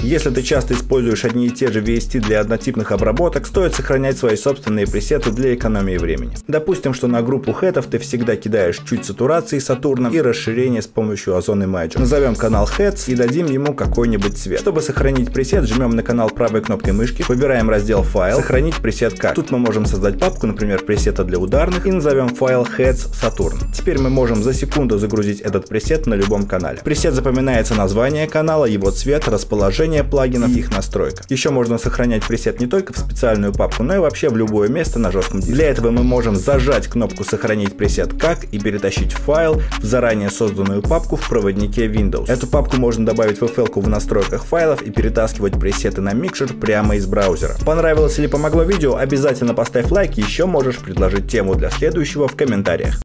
Если ты часто используешь одни и те же VST для однотипных обработок, стоит сохранять свои собственные пресеты для экономии времени. Допустим, что на группу хедов ты всегда кидаешь чуть сатурации Сатурном и расширение с помощью Ozone Imager. Назовем канал Heads и дадим ему какой-нибудь цвет. Чтобы сохранить пресет, жмем на канал правой кнопкой мышки, выбираем раздел «Файл», «Сохранить пресет как». Тут мы можем создать папку, например, пресета для ударных, и назовем файл Heads Saturn. Теперь мы можем за секунду загрузить этот пресет на любом канале. Пресет запоминается название канала, его цвет, расположение плагинов и их настройка. Еще можно сохранять пресет не только в специальную папку, но и вообще в любое место на жестком диске. Для этого мы можем зажать кнопку «Сохранить пресет как» и перетащить файл в заранее созданную папку в проводнике Windows. Эту папку можно добавить в FL-ку в настройках файлов и перетаскивать пресеты на микшер прямо из браузера. Понравилось или помогло видео? Обязательно поставь лайк, еще можешь предложить тему для следующего в комментариях.